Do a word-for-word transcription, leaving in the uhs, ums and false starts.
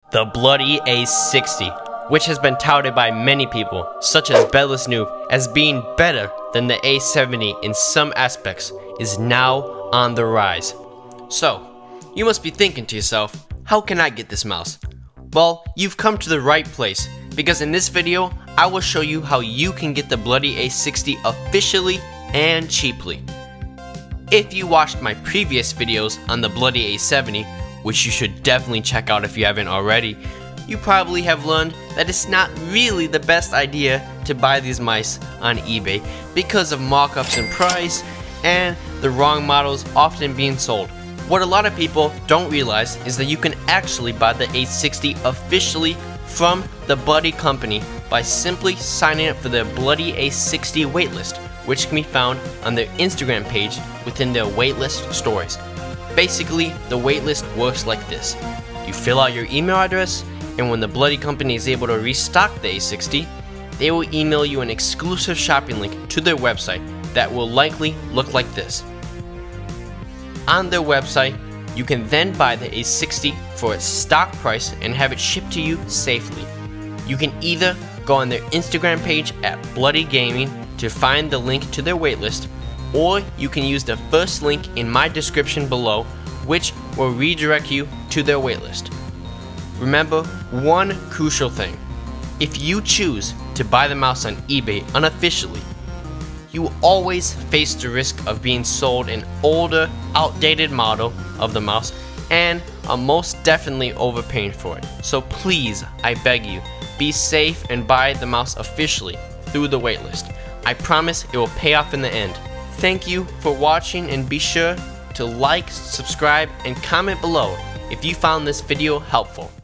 The Bloody A sixty, which has been touted by many people, such as Bedless Noob, as being better than the A seventy in some aspects, is now on the rise. So, you must be thinking to yourself, how can I get this mouse? Well, you've come to the right place, because in this video, I will show you how you can get the Bloody A sixty officially and cheaply. If you watched my previous videos on the Bloody A seventy, which you should definitely check out if you haven't already, you probably have learned that it's not really the best idea to buy these mice on eBay because of markups in price and the wrong models often being sold. What a lot of people don't realize is that you can actually buy the A sixty officially from the Bloody company by simply signing up for their Bloody A sixty waitlist, which can be found on their Instagram page within their waitlist stories. Basically, the waitlist works like this. You fill out your email address, and when the Bloody company is able to restock the A sixty, they will email you an exclusive shopping link to their website that will likely look like this. On their website, you can then buy the A sixty for its stock price and have it shipped to you safely. You can either go on their Instagram page at Bloody Gaming to find the link to their waitlist, or you can use the first link in my description below, which will redirect you to their waitlist. Remember one crucial thing: if you choose to buy the mouse on eBay unofficially, you will always face the risk of being sold an older, outdated model of the mouse and are most definitely overpaying for it. So please, I beg you, be safe and buy the mouse officially through the waitlist. I promise it will pay off in the end. Thank you for watching, and be sure to like, subscribe, and comment below if you found this video helpful.